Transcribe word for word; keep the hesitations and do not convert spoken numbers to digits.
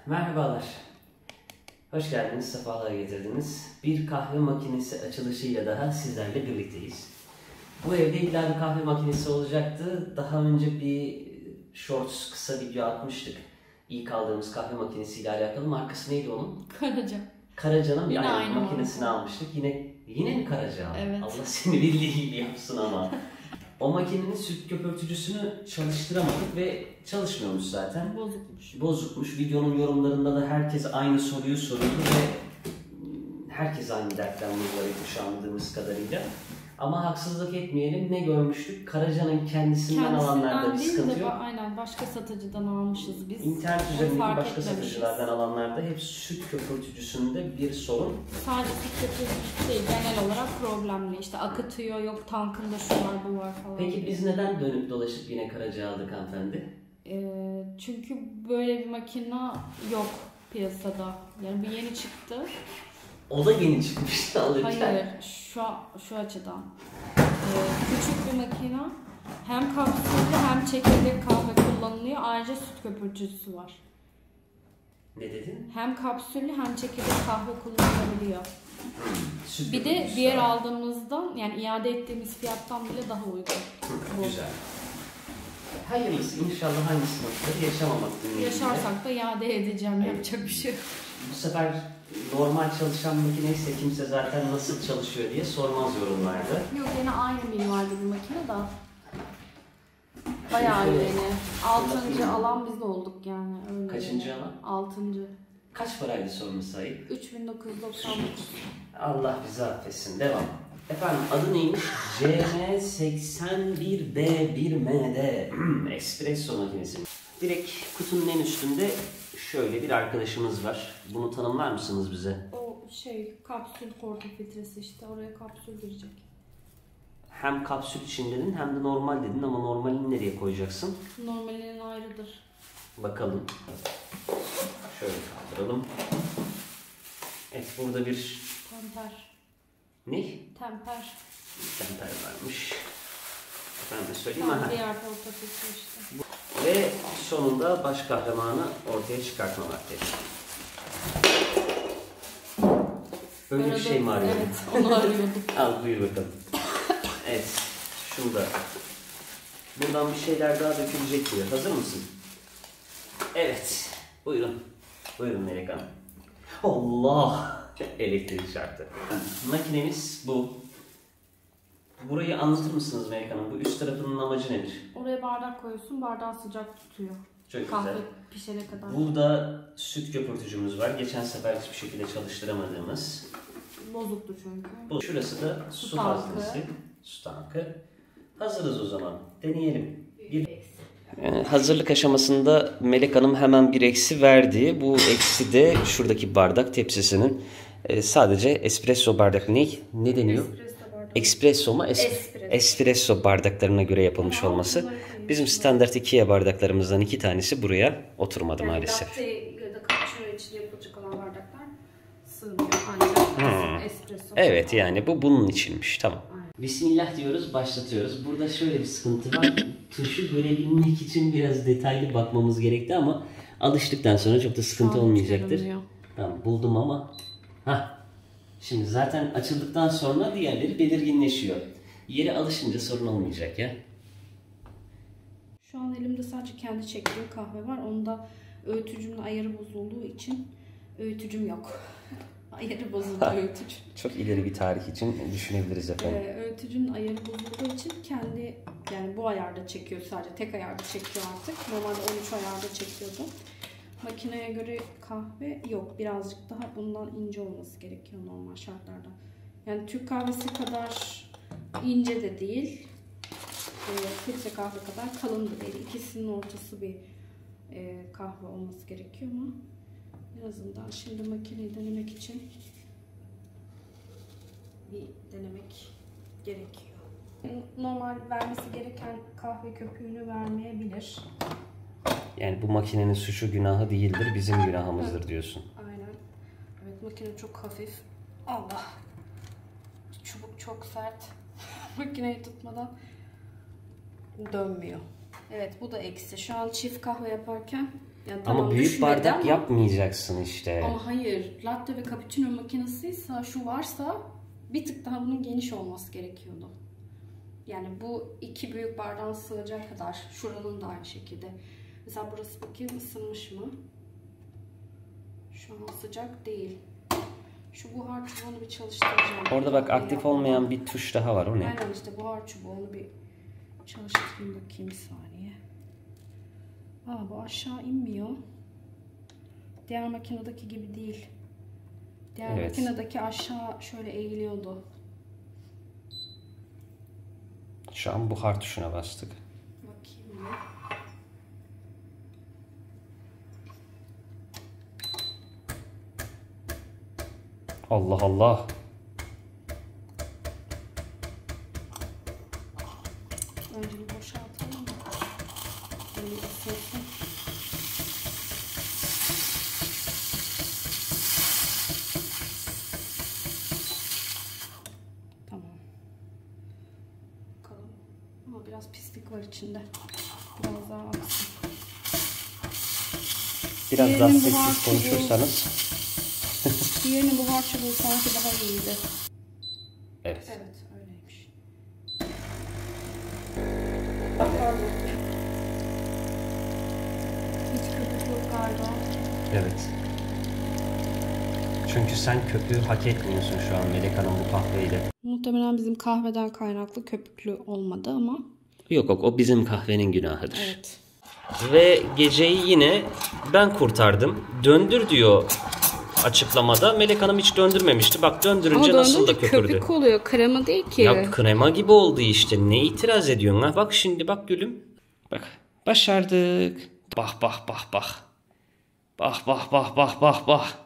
Merhabalar. Hoş geldiniz, sefalar getirdiniz. Bir kahve makinesi açılışıyla daha sizlerle birlikteyiz. Bu evde illa bir kahve makinesi olacaktı. Daha önce bir shorts, kısa video atmıştık. İlk aldığımız kahve makinesiyle alakalı. Markası neydi onun? Karaca. Karaca'nın bir Yine aynı aynı makinesini marka. almıştık. Yine yine mi Karaca? Evet. Allah seni bildiği gibi yapsın ama. O makinenin süt köpürtücüsünü çalıştıramadık ve çalışmıyormuş zaten. Bozukmuş. Bozukmuş. Videonun yorumlarında da herkes aynı soruyu soruyordu ve herkes aynı dertten muzdaripmiş anladığımız kadarıyla. Ama haksızlık etmeyelim. Ne görmüştük? Karaca'nın kendisinden, kendisinden alanlarda bir sıkıntı yok. Aynen başka satıcıdan almışız biz. İnternet üzerindeki başka etmemişiz. satıcılardan alanlarda hep süt köpürtücüsünde bir sorun. Sadece süt köpürtücüsü değil, genel olarak problemli. İşte akıtıyor, yok tankında şu var bu var falan. Peki biz neden dönüp dolaşıp yine Karaca aldık hanımefendi? Ee, çünkü böyle bir makine yok piyasada. Yani bu yeni çıktı. O da yeni çıkmıştı alırken. Hayır, şu şu açıdan. Ee, küçük bir makine. Hem kapsüllü hem çekirdek kahve kullanılıyor. Ayrıca süt köpürtücüsü var. Ne dedin? Hem kapsüllü hem çekirdek kahve kullanılabiliyor. Süt Bir de diğer var. aldığımızdan, yani iade ettiğimiz fiyattan bile daha uygun. Hı, güzel. Hayırlısı, inşallah hangi sıkıntıları yaşamamak dileğiyle. Yaşarsak da iade edeceğim, Hayır. yapacak bir şey yok. Bu sefer normal çalışan makineyse kimse zaten nasıl çalışıyor diye sormaz yorumlarda. Yok, yine aynı minvalde bir makine da. Bayağı yeni. Altıncı alan biz olduk yani. Öyle Kaçıncı yani. alan? Altıncı. Kaç paraydı sorma sahip? üç bin dokuz yüz doksan dokuz. Allah bizi affetsin. Devam. Efendim adı neymiş? C M seksen bir B bir M D Espresso makinesi. Direkt kutunun en üstünde şöyle bir arkadaşımız var. Bunu tanımlar mısınız bize? O şey kapsül portafiltresi, işte oraya kapsül girecek. Hem kapsül için dedin hem de normal dedin ama normalini nereye koyacaksın? Normalinin ayrıdır. Bakalım. Şöyle kaldıralım. Evet, burada bir Temper. ne? Temper. Temper varmış. Ben de söyleyeyim. Tam Aha. diğer portafiltre işte. Ve sonunda baş kahramanı ortaya çıkartma vakti. Böyle Arada, bir şey mi arıyordun? Evet, onu arıyordum. Al buyur bakalım. Evet, şunu da. Buradan bir şeyler daha dökülecek diyor. Hazır mısın? Evet, buyurun. Buyurun Melek Hanım. Allah! Elektrik çarptı. Makinemiz bu. Burayı anlatır mısınız Melek Hanım? Bu üst tarafının amacı nedir? Oraya bardak koyuyorsun, bardağı sıcak tutuyor. Çok Kahve güzel. pişene kadar. Burada süt köpürtücümüz var. Geçen sefer hiçbir şekilde çalıştıramadığımız. Bozuktu çünkü. Bu. Şurası da Su su tankı. haznesi. Su tankı. Hazırız o zaman. Deneyelim. Bir... Yani hazırlık aşamasında Melek Hanım hemen bir eksi verdi. Bu eksi de şuradaki bardak tepsisinin e, sadece espresso bardak ne? Ne deniyor? Espresso bardağı. Espresso mu? Es- Espresso. Espresso bardaklarına göre yapılmış Ama olması. bunları koyuyorsun. Bizim standart Ikea bardaklarımızdan iki tanesi buraya oturmadı Yani maalesef. latte ya da cappuccino için yapılacak olan bardaklar sığmıyor ancak Hmm. espresso. Evet, yani bu bunun içinmiş. Tamam. Bismillah diyoruz, başlatıyoruz. Burada şöyle bir sıkıntı var. Tuşu görebilmek için biraz detaylı bakmamız gerekti ama alıştıktan sonra çok da sıkıntı Şu an olmayacaktır. görünmüyor. Tamam, buldum ama. Hah. Şimdi zaten açıldıktan sonra diğerleri belirginleşiyor. Yere alışınca sorun olmayacak ya. Şu an elimde sadece kendi çektiğim kahve var. Onda öğütücümün ayarı bozulduğu için öğütücüm yok. Ayarı bozuldu öğütücü. Çok ileri bir tarih için düşünebiliriz efendim. Ee, öğütücünün ayarı bozulduğu için kendi, yani bu ayarda çekiyor sadece. Tek ayarda çekiyor artık. Normalde on üç ayarda çekiyordu. Makineye göre kahve yok. Birazcık daha bundan ince olması gerekiyor normal şartlarda. Yani Türk kahvesi kadar ince de değil. E, filtre kahve kadar kalın da değil. İkisinin ortası bir e, kahve olması gerekiyor ama en azından şimdi makineyi denemek için bir denemek gerekiyor. Normal vermesi gereken kahve köpüğünü vermeyebilir. Yani bu makinenin suçu günahı değildir, bizim günahımızdır diyorsun. Aynen. Evet, makine çok hafif. Allah. Çubuk çok sert. Makineyi tutmadan dönmüyor. Evet, bu da eksi. Şu an çift kahve yaparken Yani tamam, ama büyük düşmedi bardak ama, yapmayacaksın işte. Ama hayır. Latte ve cappuccino makinesiyse şu varsa bir tık daha bunun geniş olması gerekiyordu. Yani bu iki büyük bardağın sığacak kadar. Şuranın da aynı şekilde. Mesela burası bakayım ısınmış mı? Şu an sıcak değil. Şu buhar çubuğunu bir çalıştıracağım. Orada bak aktif olmayan bir tuş daha var. O ne? Aynen işte buhar çubuğu. Onu bir çalıştırayım bakayım bir saniye. Aa, bu aşağı inmiyor. Diğer makinedeki gibi değil. Diğer Evet. makinedeki aşağı şöyle eğiliyordu. Şu an buhar tuşuna bastık. Bakayım ya. Allah Allah. Önce bir boşaltalım da. Böyle ısınsın. Tamam. Bakalım. Ama biraz pislik var içinde. Biraz daha aksın. Biraz daha Diğerinin buhar sessiz çubuğu- konuşursanız. Diğerinin buhar çubuğu sanki daha iyiydi. Evet. Evet, öyleymiş. Pardon. Hiç köpük yok galiba. Evet. Çünkü sen köpüğü hak etmiyorsun şu an Melek Hanım bu kahveyle. Muhtemelen bizim kahveden kaynaklı köpüklü olmadı ama. Yok yok, o bizim kahvenin günahıdır. Evet. Ve geceyi yine ben kurtardım. Döndür diyor açıklamada. Melek Hanım hiç döndürmemişti. Bak döndürünce nasıl da köpürdü. köpük oluyor. Krema değil ki. Ya krema gibi oldu işte. Ne itiraz ediyorsun ha? Bak şimdi bak gülüm. Bak başardık. Bah bah bah bah. Bah bah bah bah bah bah.